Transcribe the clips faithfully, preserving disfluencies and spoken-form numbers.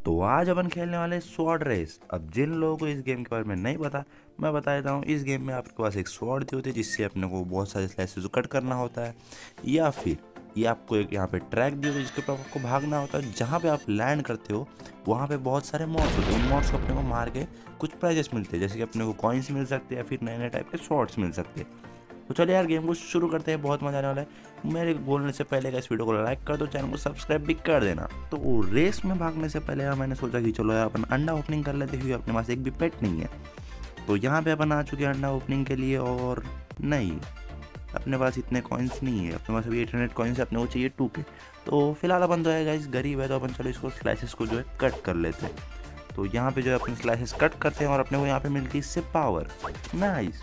तो आज अपन खेलने वाले स्वॉर्ड रेस। अब जिन लोगों को इस गेम के बारे में नहीं पता, मैं बता देता हूँ। इस गेम में आपके पास एक स्वॉर्ड होती है जिससे अपने को बहुत सारे स्लाइसेस कट करना होता है, या फिर ये आपको एक यहाँ पे ट्रैक दी होती है जिसके ऊपर आपको भागना होता है। जहाँ पे आप लैंड करते हो वहाँ पे बहुत सारे मॉड्स होते हैं, उन मॉड्स को अपने को मार के कुछ प्राइजेस मिलते हैं, जैसे कि अपने को कॉइन्स मिल सकते हैं या फिर नए नए टाइप के स्वॉर्ड्स मिल सकते हैं। तो चलिए यार गेम को शुरू करते हैं, बहुत मजा आने वाला है। मेरे बोलने से पहले का इस वीडियो को लाइक कर दो, चैनल को सब्सक्राइब भी कर देना। तो रेस में भागने से पहले यार मैंने सोचा कि चलो यार अपन अंडा ओपनिंग कर लेते, क्योंकि अपने पास एक भी पेट नहीं है। तो यहाँ पे अपन आ चुके हैं अंडा ओपनिंग के लिए, और नहीं अपने पास इतने कॉइन्स नहीं है, अपने पास अभी एट हंड्रेड कॉइन्स अपने को चाहिए टू के। तो फिलहाल अपन तो है गाइस गरीब है, तो अपन चलो इसको स्लाइसेस को जो है कट कर लेते हैं। तो यहाँ पे जो है अपने स्लाइसेस कट करते हैं और अपने को यहाँ पे मिलती है इससे पावर। नाइस।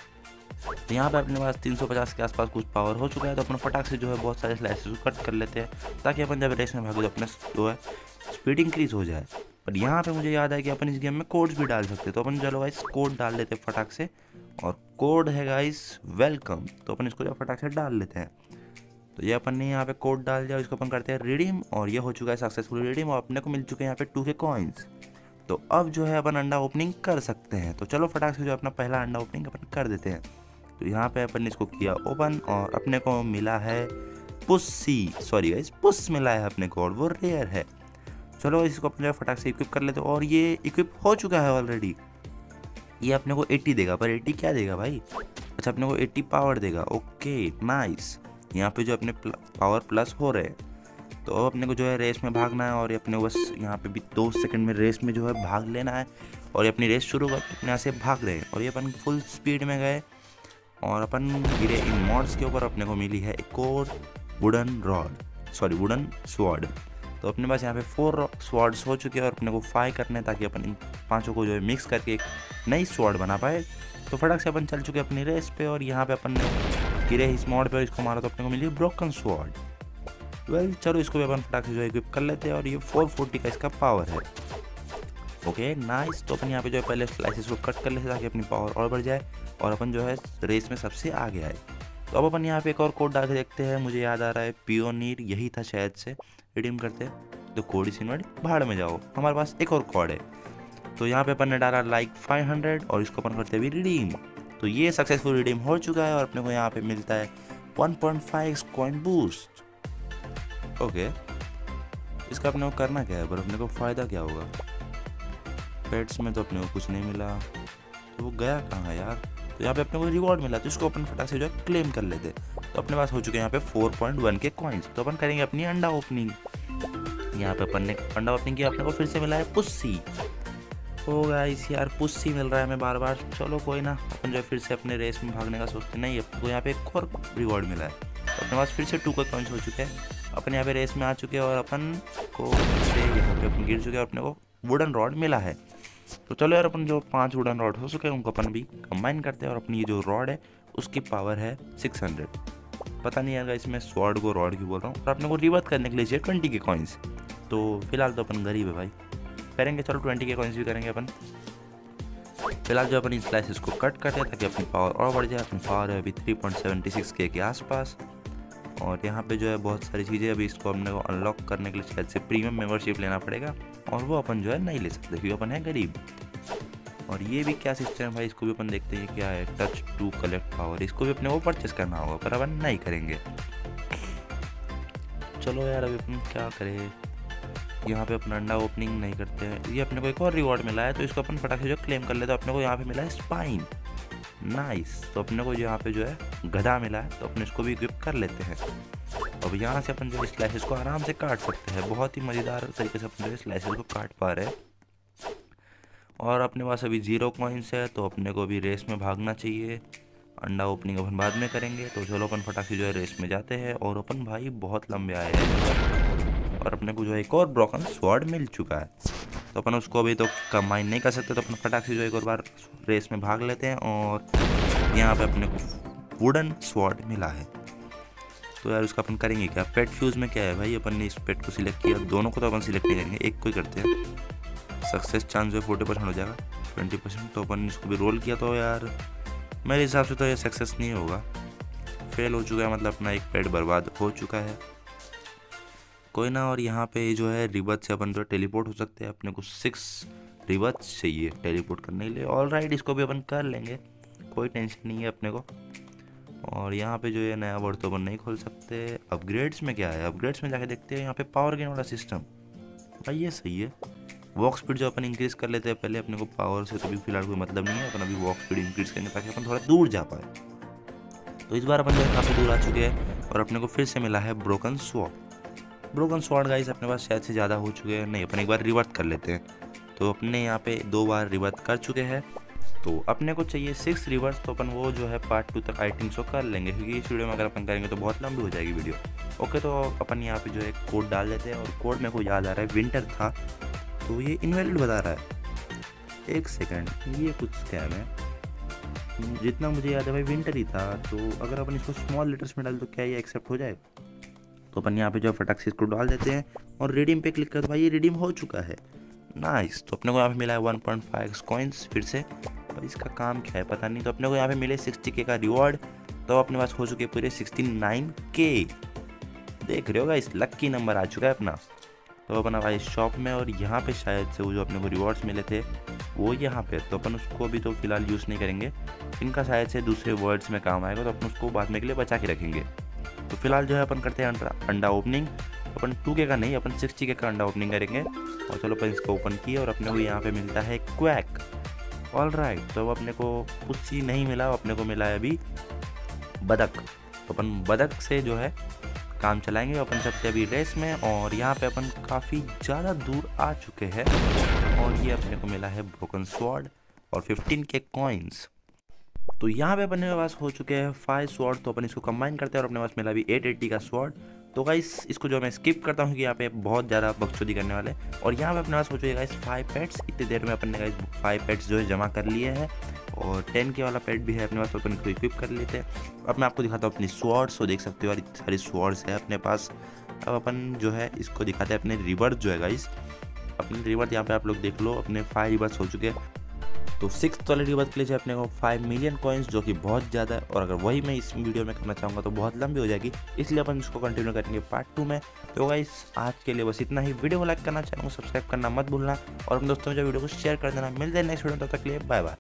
तो यहाँ पे अपने पास तीन सौ पचास के आसपास कुछ पावर हो चुका है, तो अपने फटाक से जो है बहुत सारे स्लाइसेस को कट कर लेते हैं, ताकि अपन जब रेस में भागे तो अपने जो है स्पीड इंक्रीज हो जाए। पर यहाँ पे मुझे याद है कि अपन इस गेम में कोड्स भी डाल सकते हैं, तो अपन चलो गाइस कोड डाल लेते हैं फटाक से। और कोड है गाइस वेलकम, तो अपन इसको जो फटाक से डाल लेते हैं। तो ये अपन ने यहाँ पे कोड डाल दिया, इसको अपन करते हैं रिडीम, और ये हो चुका है सक्सेसफुल रिडीम, और अपने को मिल चुके हैं यहाँ पे टू के कॉइन्स। तो अब जो है अपन अंडा ओपनिंग कर सकते हैं। तो चलो फटाक से जो अपना पहला अंडा ओपनिंग अपन कर देते हैं। तो यहाँ पे अपन ने इसको किया ओपन, और अपने को मिला है पुस्सी, सॉरी गाइस पुस मिला है अपने को, और वो रेयर है। चलो इसको अपने फटाक से इक्विप कर लेते हैं, और ये इक्विप हो चुका है ऑलरेडी। ये अपने को अस्सी देगा, पर अस्सी क्या देगा भाई? अच्छा अपने को अस्सी पावर देगा। Okay nice. यहाँ पे जो अपने पावर प्लस हो रहे हैं, तो अब अपने को जो है रेस में भागना है, और ये अपने को बस यहाँ पे भी दो सेकंड में रेस में जो है भाग लेना है, और ये अपनी रेस शुरू कर अपने यहाँ से भाग रहे हैं। और ये अपन फुल स्पीड में गए और अपन गिरे इन मॉड्स के ऊपर। अपने को मिली है एक और wooden rod, sorry wooden sword. तो अपने पास यहाँ पे फोर स्वॉर्ड्स हो चुके हैं, और अपने को फाइव करने हैं, ताकि अपन इन पांचों को जो है मिक्स करके एक नई स्वॉर्ड बना पाए। तो फटाक से अपन चल चुके हैं अपनी रेस पे, और यहाँ पे अपन ने गिरे इस मॉड पे और इसको मारा, तो अपने को मिली ब्रोकन स्वॉर्ड। वेल चलो इसको भी अपन फटाक से जो है इक्विप कर लेते हैं, और ये फोर फोर्टी का इसका पावर है। Okay nice. तो अपन यहाँ पे जो है पहले स्लाइसेस को कट कर लेते ताकि अपनी पावर और बढ़ जाए, और अपन जो है रेस में सबसे आगे आए। तो अब अपन यहाँ पे एक और कोड डाल के देखते हैं। मुझे याद आ रहा है पियोनीर यही था शायद से। रिडीम करते हैं, तो कोड इस इनवर्ड भाड़ में जाओ, हमारे पास एक और कोड है। तो यहाँ पे अपन ने डाला लाइक फाइव हंड्रेड, और इसको अपन करते हैं भी रिडीम। तो ये सक्सेसफुल रिडीम हो चुका है, और अपने को यहाँ पे मिलता है one point five coin boost. Okay इसका अपने को करना क्या है, पर अपने को फ़ायदा क्या होगा? पेट्स में तो अपने को कुछ नहीं मिला, तो वो गया कहाँ है यार? तो यहाँ पे अपने को रिवॉर्ड मिला, तो इसको अपन फटाक से जो है क्लेम कर लेते। तो अपने पास हो चुके हैं यहाँ पे फोर पॉइंट वन के कॉइन्स। तो अपन करेंगे अपनी अंडा ओपनिंग। यहाँ पे अपन ने अंडा ओपनिंग किया, अपने को फिर से मिला है पुस्सी। हो गाइस यार पुस्सी मिल रहा है हमें बार बार। चलो कोई ना, अपन जो है फिर से अपने रेस में भागने का सोचते नहीं। अपने को यहाँ पे एक और रिवॉर्ड मिला है, तो अपने पास फिर से टू के कॉइन्स हो चुके हैं। अपन यहाँ पे रेस में आ चुके हैं, और अपन को से यहाँ पे अपन गिर चुके हैं, और अपने को वुडन रॉड मिला है। तो चलो यार अपन जो पांच वुडन रॉड हो चुके हैं उनको अपन भी कंबाइन करते हैं, और अपनी ये जो रॉड है उसकी पावर है सिक्स हंड्रेड। पता नहीं यार इसमें स्वॉर्ड को रॉड क्यों बोल रहा हूँ। और अपने को रिवर्थ करने के लिए चाहिए ट्वेंटी के कॉइन्स। तो फिलहाल तो अपन गरीब है भाई, करेंगे चलो ट्वेंटी के कॉइन्स भी करेंगे अपन। फिलहाल जो अपन इस स्लाइसेस को कट करते हैं ताकि अपनी पावर और बढ़ जाए। अपनी पावर है अभी थ्री पॉइंट सेवेंटी सिक्स के के आसपास, और यहाँ पे जो है बहुत सारी चीज़ें अभी इसको अपने को अनलॉक करने के लिए शायद से प्रीमियम मेंबरशिप लेना पड़ेगा, और वो अपन जो है नहीं ले सकते क्योंकि अपन है गरीब। और ये भी क्या सिस्टम है भाई, इसको भी अपन देखते हैं क्या है। टच टू कलेक्ट पावर, इसको भी अपने को परचेस करना होगा, पर अपन नहीं करेंगे। चलो यार अभी अपन क्या करें, यहाँ पे अपना अंडा ओपनिंग नहीं करते हैं। ये अपने को एक और रिवॉर्ड मिला है, तो इसको अपन फटाक से जो क्लेम कर लेते हैं। अपने को यहाँ पे मिला है स्पाइन। नाइस। तो अपने को यहाँ पे जो है गधा मिला है, तो अपने इसको भी इक्विप कर लेते हैं। अब यहाँ से अपन जो स्लाइसेस को आराम से काट सकते हैं, बहुत ही मज़ेदार तरीके से अपन जो स्लाइसेस को काट पा रहे हैं। और अपने पास अभी जीरो कॉइन्स है, तो अपने को भी रेस में भागना चाहिए। अंडा ओपनिंग अपन बाद में करेंगे। तो चलो अपन फटाक से जो है रेस में जाते हैं, और अपन भाई बहुत लंबे आए हैं, और अपने को जो है एक और ब्रोकन स्वॉर्ड मिल चुका है। तो अपन उसको अभी तो कंबाइन नहीं कर सकते, तो अपन फटाक से जो एक और बार रेस में भाग लेते हैं। और यहाँ पे अपने को वुडन स्वॉर्ड मिला है, तो यार उसका अपन करेंगे क्या? पेट फ्यूज़ में क्या है भाई, अपन ने इस पेट को सिलेक्ट किया, दोनों को तो अपन सिलेक्ट नहीं करेंगे, एक को ही करते हैं। सक्सेस चांस जो है फोर्टी परसेंट हो जाएगा, ट्वेंटी परसेंट। तो अपन इसको भी रोल किया, तो यार मेरे हिसाब से तो ये सक्सेस नहीं होगा, फेल हो चुका है, मतलब अपना एक पेट बर्बाद हो चुका है। कोई ना। और यहाँ पे जो है रिबर्थ से अपन जो टेलीपोर्ट हो सकते हैं, अपने को सिक्स रिबर्थ चाहिए टेलीपोर्ट करने के लिए। ऑल राइट, इसको भी अपन कर लेंगे, कोई टेंशन नहीं है अपने को। और यहाँ पे जो है नया वर्ड तो अपन नहीं खोल सकते। अपग्रेड्स में क्या है, अपग्रेड्स में जाके देखते हैं। यहाँ पे पावर गेन वाला सिस्टम, भाई ये सही है। वॉक स्पीड जो अपन इंक्रीज़ कर लेते हैं पहले, अपने को पावर से तो अभी फिलहाल कोई मतलब नहीं है। अपन अभी वॉक स्पीड इंक्रीज़ करेंगे ताकि अपन थोड़ा दूर जा पाए। तो इस बार अपन जो है काफ़ी दूर आ चुके हैं और अपने को फिर से मिला है broken sword. Broken sword guys अपने पास शायद से ज़्यादा हो चुके हैं। नहीं, अपन एक बार रिवर्ट कर लेते हैं। तो अपने यहाँ पे दो बार रिवर्ट कर चुके हैं, तो अपने को चाहिए सिक्स रिवर्स। तो अपन वो जो है पार्ट टू तक आई थिंक सो कर लेंगे, क्योंकि इस वीडियो में अगर अपन करेंगे तो बहुत लंबी हो जाएगी वीडियो। ओके, तो अपन यहाँ पे जो है कोड डाल देते हैं। और कोड मेरे को याद आ रहा है विंटर था, तो ये इनवैलिड बता रहा है। एक सेकंड, ये कुछ स्कैम है। जितना मुझे याद है भाई विंटर ही था। तो अगर अपन इसको स्मॉल लेटर्स में डाल तो क्या ये एक्सेप्ट हो जाएगा? तो अपन यहाँ पे जो फटाक से इसको डाल देते हैं और रिडीम पे क्लिक कर दो। भाई ये रिडीम हो चुका है, नाइस। तो अपने को यहाँ पे मिला है वन पॉइंट फाइव कॉइन्स फिर से। और इसका काम क्या है पता नहीं। तो अपने को यहाँ पे मिले सिक्सटी के का रिवॉर्ड। तो अपने पास हो चुके पूरे सिक्सटी नाइन के। देख रहे होगा, इस लक्की नंबर आ चुका है अपना। तो अपन आए शॉप में और यहाँ पे शायद से वो जो अपने को रिवॉर्ड्स मिले थे वो यहाँ पे। तो अपन उसको भी तो फिलहाल यूज़ नहीं करेंगे, इनका शायद से दूसरे वर्ड्स में काम आएगा। तो अपन उसको बाद में के लिए बचा के रखेंगे। तो फिलहाल जो है अपन करते हैं अंडा ओपनिंग। अपन टू के का नहीं, अपन सिक्सटी के का अंडा ओपनिंग करेंगे। और चलो अपन इसको ओपन किए और अपने को यहाँ पे मिलता है क्वैक। ऑल राइट, तो अब अपने को पुस्सी नहीं मिला, अपने को मिला है अभी बदक। तो अपन बदक से जो है काम चलाएंगे। अपन चलते अभी रेस में। और यहाँ पे अपन काफ़ी ज़्यादा दूर आ चुके हैं और ये अपने को मिला है ब्रोकन स्वॉर्ड और फिफ्टीन के कॉइन्स। तो यहाँ पे अपने पास हो चुके हैं फाइव स्वॉर्ड। तो अपन इसको कंबाइन करते हैं और अपने पास मिला भी एट एट्टी का स्वॉर्ड। तो गाइस इसको जो मैं स्किप करता हूँ कि यहाँ पे बहुत ज़्यादा बकचोदी करने वाले। और यहाँ पे अपने पास हो चुके गाइस फाइव पेट्स। इतनी देर में अपन ने गाइस फाइव पेट्स जो है जमा कर लिए हैं। और टेन के वाला पेट भी है अपने पास, तो अपन इसको इक्विप कर लेते हैं। अब मैं आपको दिखाता हूँ अपनी स्वॉर्ड्स। तो देख सकते हो यार इतनी सारी स्वॉर्ड्स है अपने पास। अब अपन जो है इसको दिखाते हैं अपने रिवर्स जो है गाइस। अपने रिवर्स यहाँ पे आप लोग देख लो, अपने फाइव रिवर्स हो चुके हैं। तो सिक्स वाले रिवर्स के लिए चाहिए अपने को फाइव मिलियन कॉइन्स, जो कि बहुत ज़्यादा है। और अगर वही मैं इस वीडियो में करना चाहूँगा तो बहुत लंबी हो जाएगी, इसलिए अपन इसको कंटिन्यू करेंगे पार्ट टू में। तो गाइस आज के लिए बस इतना ही। वीडियो को लाइक करना, चैनल को सब्सक्राइब करना मत भूलना और अपने दोस्तों में जो वीडियो को शेयर कर देना। मिलते हैं नेक्स्ट वीडियो, तब तक के लिए बाय बाय।